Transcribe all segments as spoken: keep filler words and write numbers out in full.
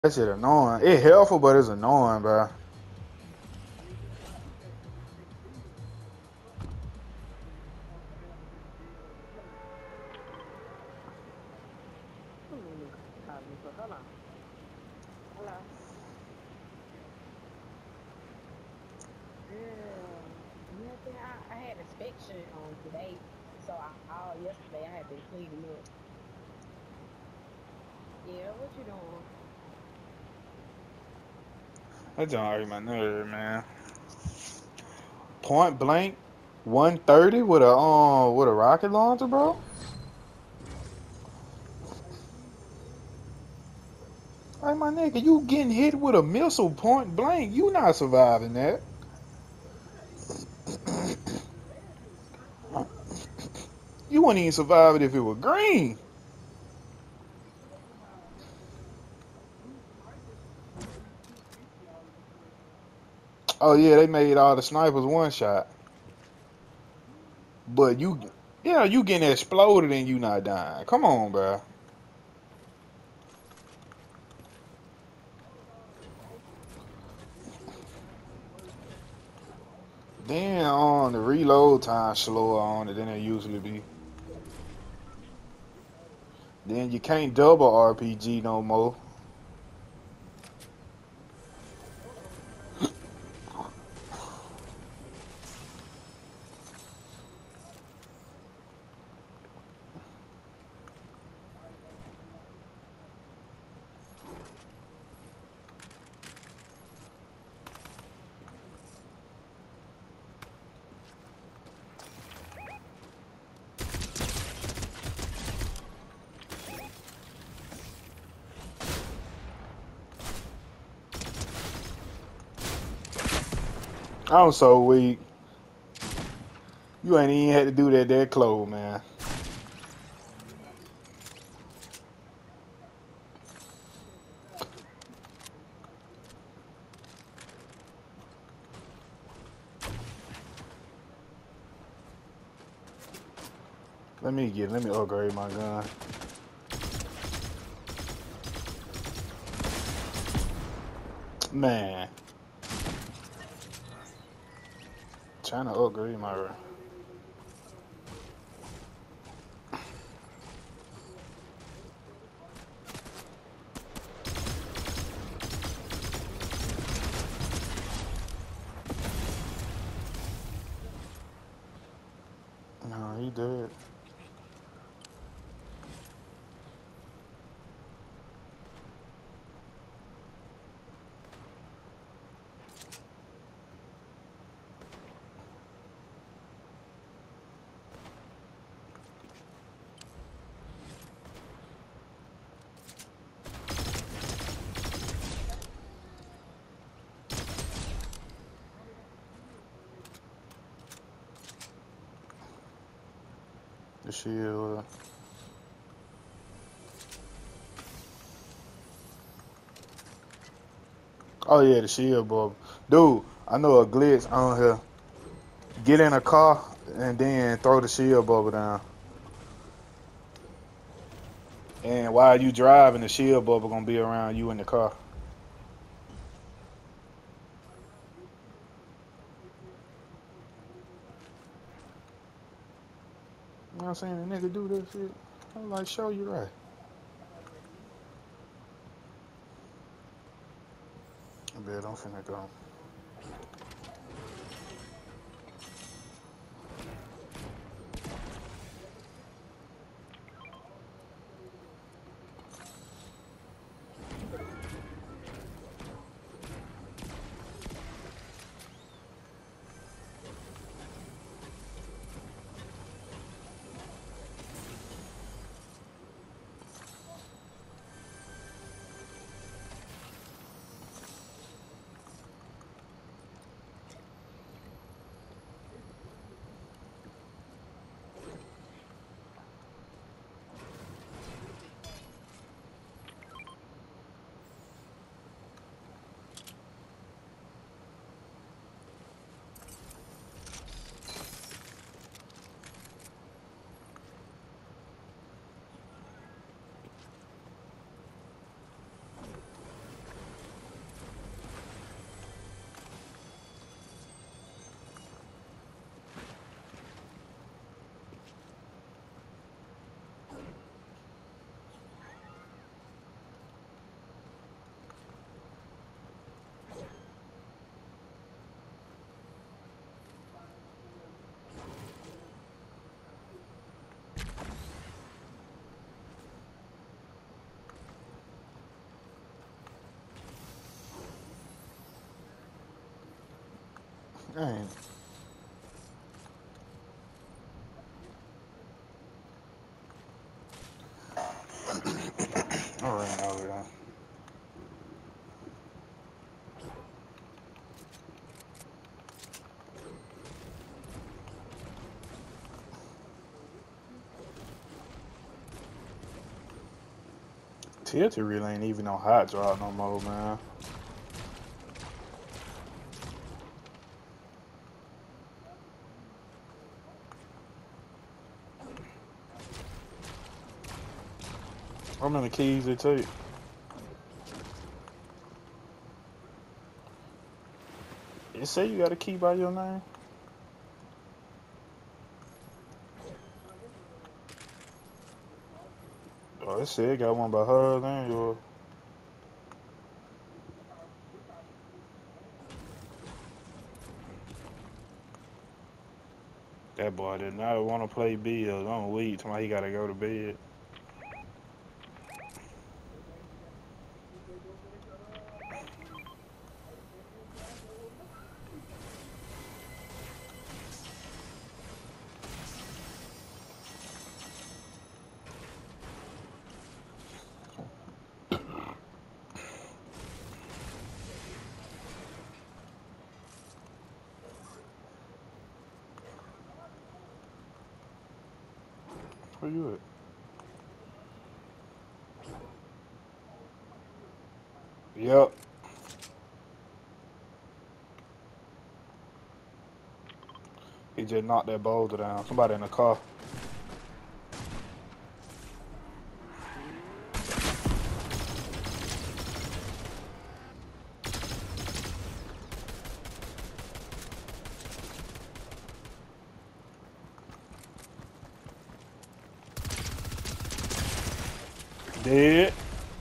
That shit annoying. It helpful, but it's annoying, bro. Hold on. Hello. Girl, nothing. I, I had inspection on today, so I, all yesterday I had been cleaning up. Yeah, what you doing? That don't hurt my nerve, man. Point blank, one thirty with a um with a rocket launcher, bro. Like my nigga, you getting hit with a missile point blank. You not surviving that. You wouldn't even survive it if it was green. Oh yeah, they made all the snipers one shot. But you, yeah, you getting exploded and you not dying. Come on, bro. Then on the reload time slower on it than it usually be. Then you can't double R P G no more. I'm so weak. You ain't even had to do that that close, man. Let me get, let me upgrade my gun. Man, trying to upgrade my. No, he did. The shield. Oh yeah, the shield bubble. Dude, I know a glitch on here. Get in a car and then throw the shield bubble down. And while you driving, the shield bubble gonna be around you in the car. You know what I'm saying? The nigga do this shit. I'm like, show you right. I bet I'm finna go. Dang. All right, over there. Tilted really ain't even on hot drop no more, man. How many keys it take? It say you got a key by your name? Oh, it said it got one by hers and yours. That boy did not want to play bills. I'm weak till he gotta go to bed. Where you at? Yep. He just knocked that boulder down. Somebody in the car. Dead.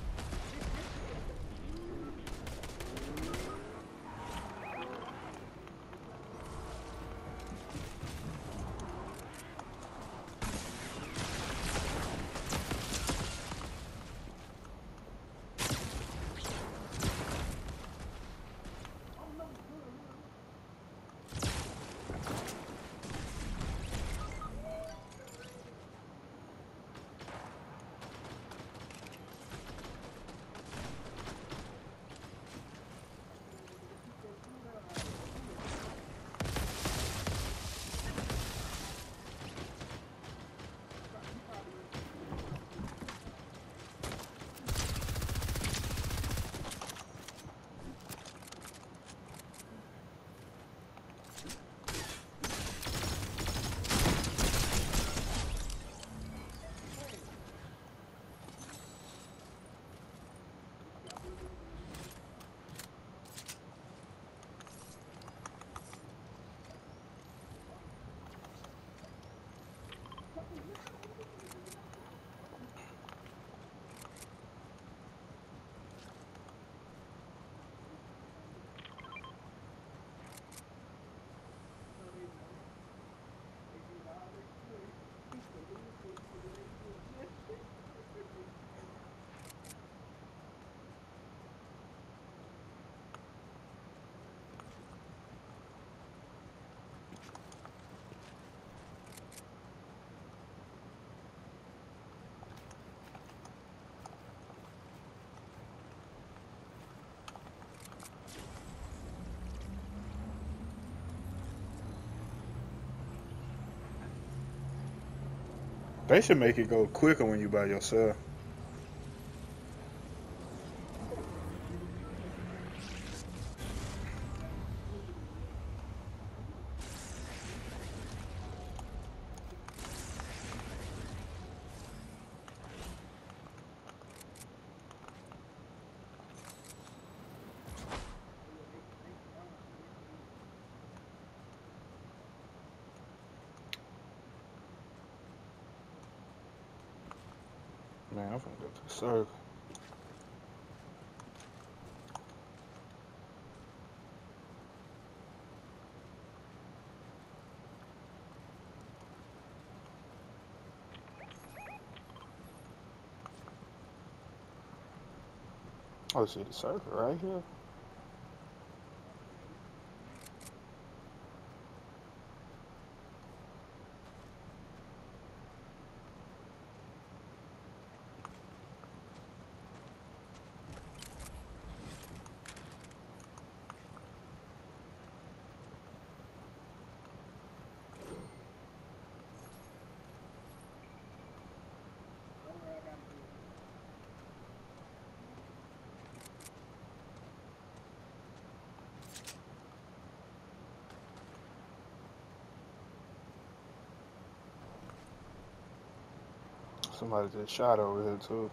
They should make it go quicker when you by yourself. Man, I'm gonna go to the circle. Oh, see the circle right here. Somebody just shot over here too.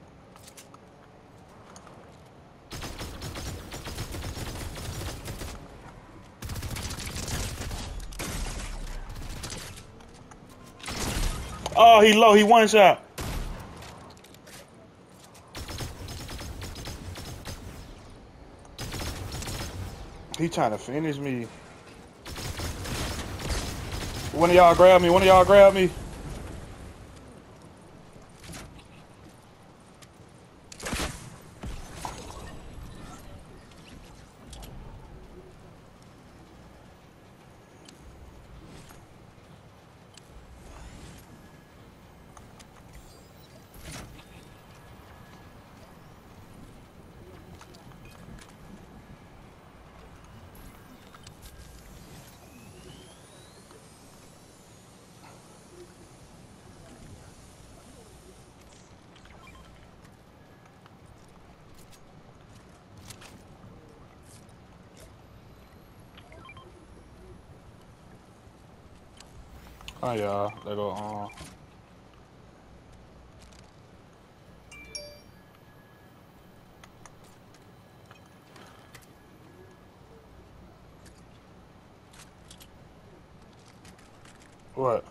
Oh, he low. He one shot. He trying to finish me. One of y'all grab me. One of y'all grab me. Oh yeah, they go on. What?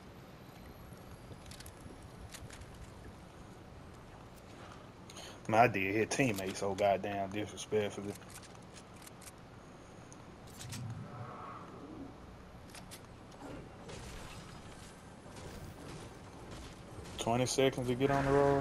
Man, I did hit teammates so goddamn disrespectfully. Twenty seconds to get on the road.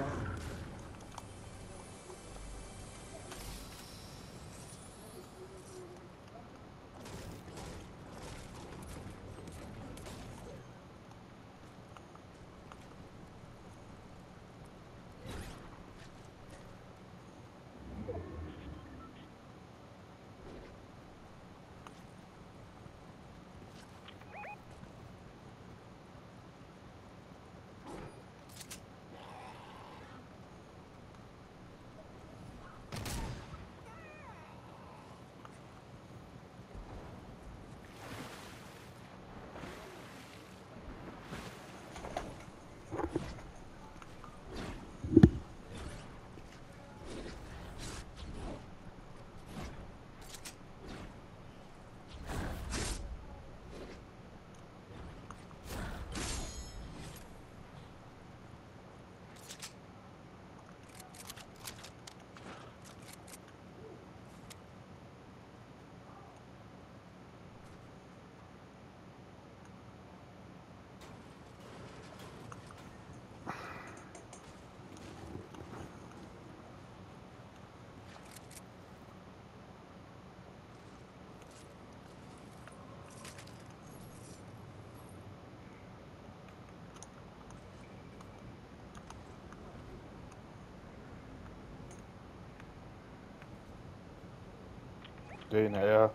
They in the air.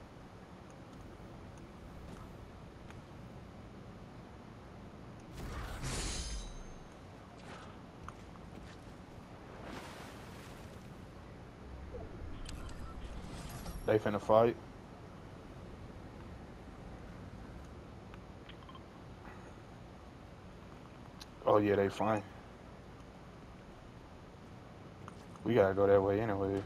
They finna fight. Oh yeah, they fine. We gotta go that way anyway.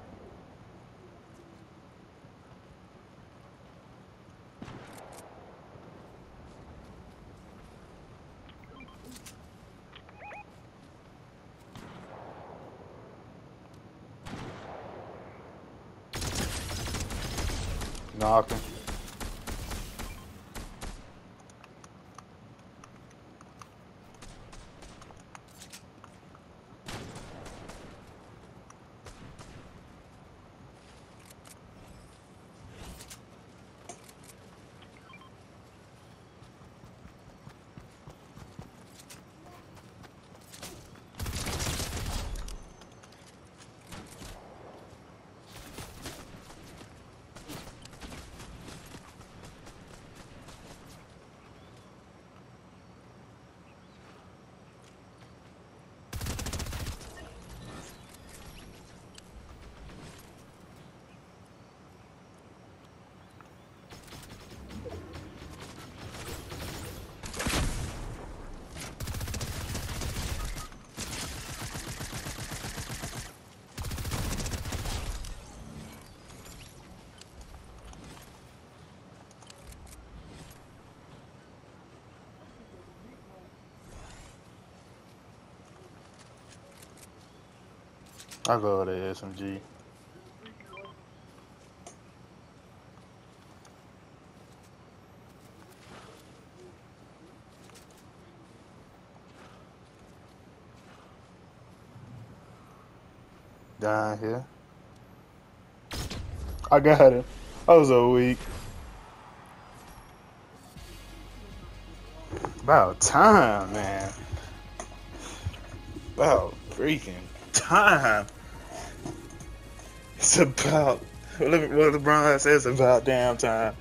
Knocking. I go to S M G. Down here. I got him. I was so weak. About time, man. About freaking time. It's about, what LeBron says, about damn time.